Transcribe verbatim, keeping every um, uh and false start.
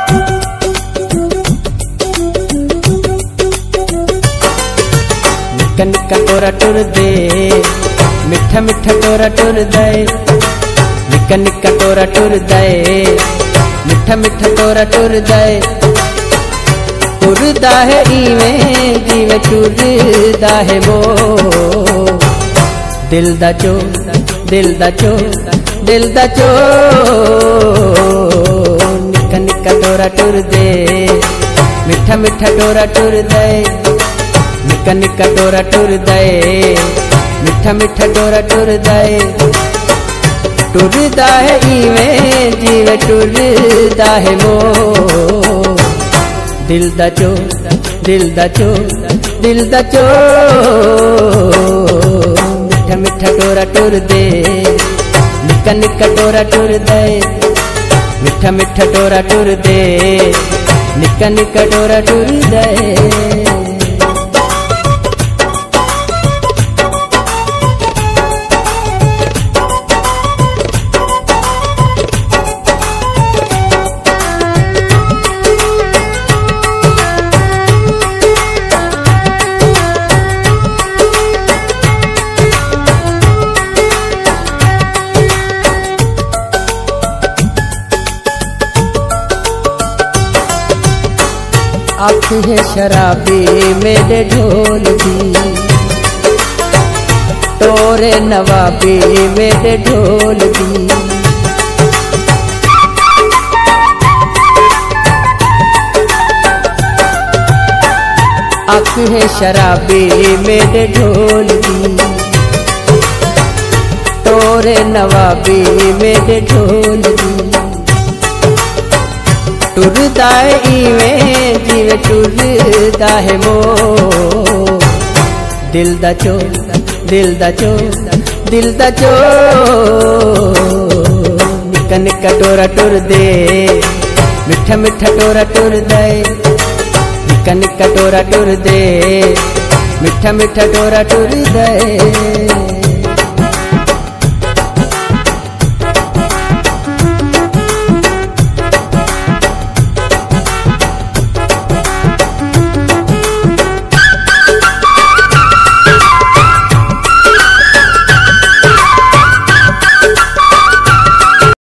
निक्का निक्का टोरा टुर दे, मिठा मिठा टोरा टुर दे, निक्का निक्का टोरा टुर दे, मिठा मिठा टोरा टुर दे। टुरदा है इवें जिवें टुरदा है वो, दिल दा चो दिल दा चो दिल दा चो। निक्का निक्का टोरा टुर दे, मिठा मिठा टोरा टुर दे, निक्का निक्का टोरा टुर दे, मिठा मिठा टोरा टुर दे। टुरदा है इवें जिवें टुरदा है वो, दिल दा चो दिल दा चो दिल दा चो। मिठा मिठा टोरा टुर दे, निक्का निक्का टोरा टुर दे, मिठा मिठा टोरा टुर दे, निक्का निक्का टोरा टुर दे। आँख है शराबी मेरे ढोल की, तोरे नवाबी मेरे ढोल की। आँख है शराबी मेरे ढोल की, तोरे नवाबी मेरे ढोल की। टुरदा है इवें जिवें टुरदा है वो, दिल दा चो दिल दा चो दिल दा चो। निक्का निक्का टोरा टुर दे, मिठा मिठा टोरा टुर दे, निक्का निक्का टोरा टुर दे, मिठा मिठा टोरा टुर दे।